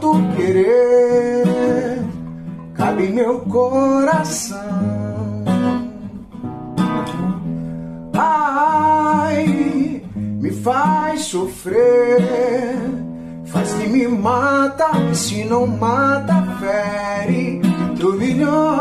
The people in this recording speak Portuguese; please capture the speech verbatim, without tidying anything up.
tanto querer cabe em meu coração. Ai, me faz sofrer, faz que me mata, e se não mata, fere turbilhão.